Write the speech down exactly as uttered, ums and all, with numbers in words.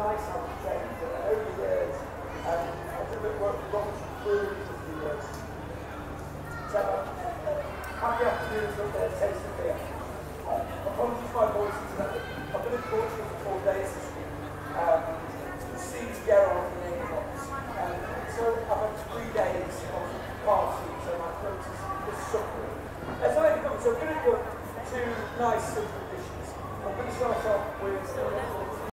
nice how it's changed. And over the years, um, I did a bit of work with Robert Breweries for a few years. So, uh, happy afternoons up there, taste of beer. Uh, apologies for my voice today. I've been in Portugal for four days this week. Um, the seeds get on the name box. Um, so I've had three days of party, so my throat is, is suffering. As I come, so I'm going to go two nice simple dishes. I'm going to start off with a little